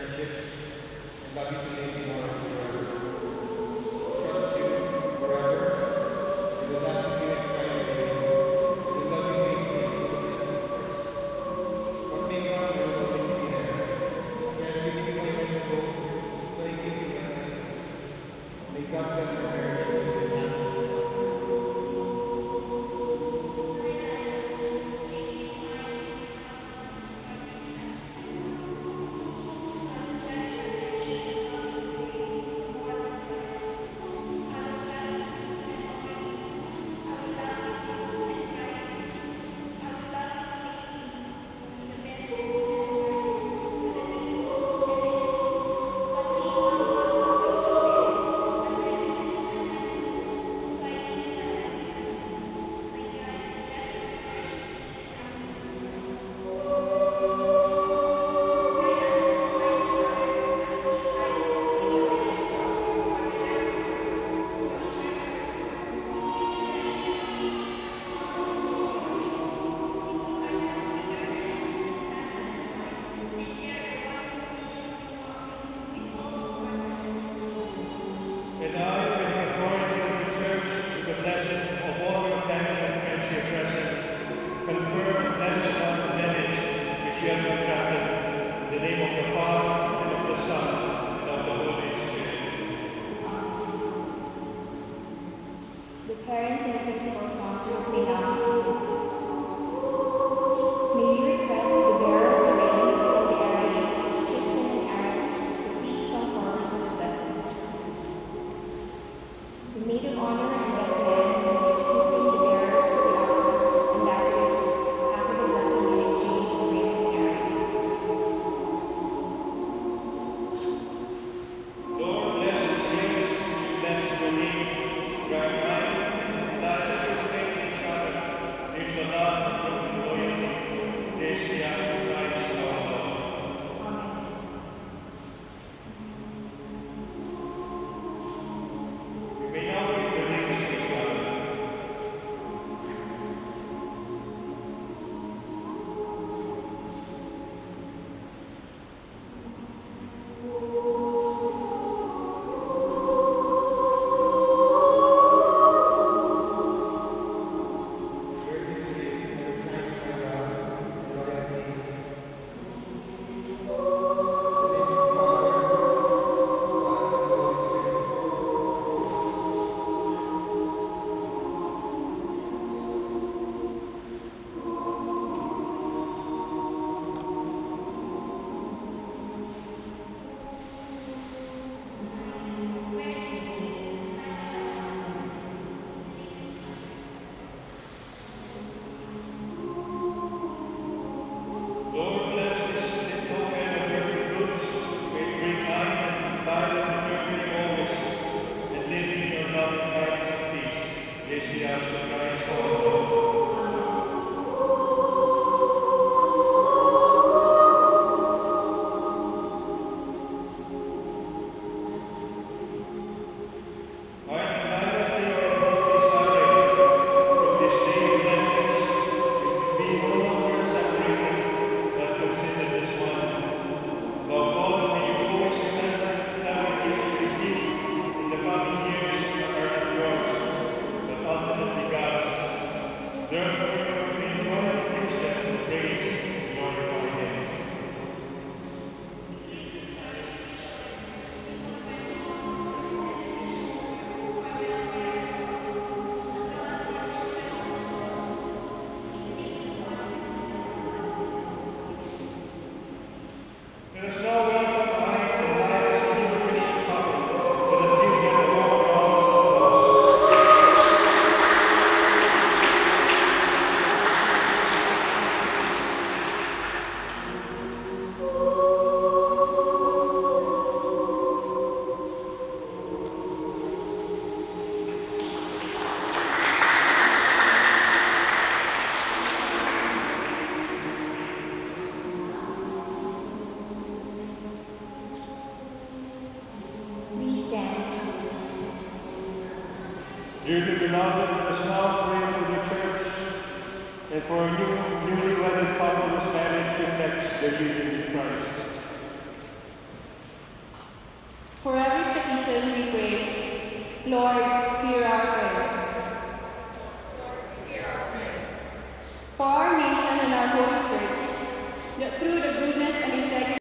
friendship, and love you today tomorrow and forever. Trust you forever. We will not be excited today. We will love you faithfully and full of first. What may come, I will always be there. Again, giving you my best hope, so I give you my best hope. May God bless your marriage and your family. And I, with the authority of the Church, with the blessing of all your family and friends here present, confirm and bless upon the marriage which you have contracted, in the name of the Father, and of the Son, and of the Holy Spirit. The parents and principal sponsors may now proceed. May we request the bearer of the rings and the array, Tristan and Aaron, to please come forward for the blessing. The maid of honor and best man will be assisting the bearers to the altar, and afterwards, after the blessing in exchange for ring and array. Lord, bless the years, you bless your name, grant life and life as you faith in each other, live the love and loyalty. This we ask in Christ our Lord. Amen. We may now give the rings to each other. Lord, bless this token of your good fruits. May it bring life and life eternally always, and live in your love and guidance and peace. This we ask in Christ our Lord. I am glad that they are both decided from this day of blessings, to be no longer separated, but considered as one. Above all, may you always remember that what you receive in the coming years are not yours, but ultimately God's. Therefore, may you join and preach them to praise and glorify Him. Let us now welcome the high and highest senior Christian couple to the feast of the Lord round of applause. Please stand. Dearly beloved, let us now pray for the Church and for a newly wedded couple whose marriage reflects their union in Christ. For every petition we pray, Lord, hear our prayer. For our nation and our Holy Church, that through the